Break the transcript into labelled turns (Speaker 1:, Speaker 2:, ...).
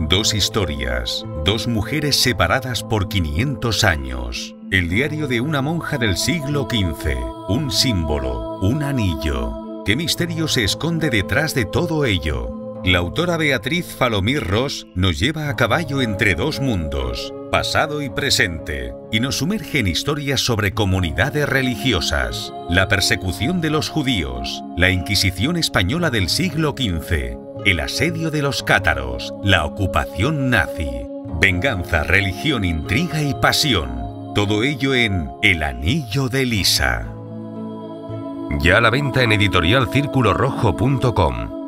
Speaker 1: Dos historias, dos mujeres separadas por 500 años. El diario de una monja del siglo XV, un símbolo, un anillo. ¿Qué misterio se esconde detrás de todo ello? La autora Beatriz Falomir Ros nos lleva a caballo entre dos mundos, pasado y presente, y nos sumerge en historias sobre comunidades religiosas, la persecución de los judíos, la Inquisición española del siglo XV, el asedio de los cátaros, la ocupación nazi, venganza, religión, intriga y pasión. Todo ello en El Anillo de Lisa.
Speaker 2: Ya a la venta en editorialcirculorrojo.com.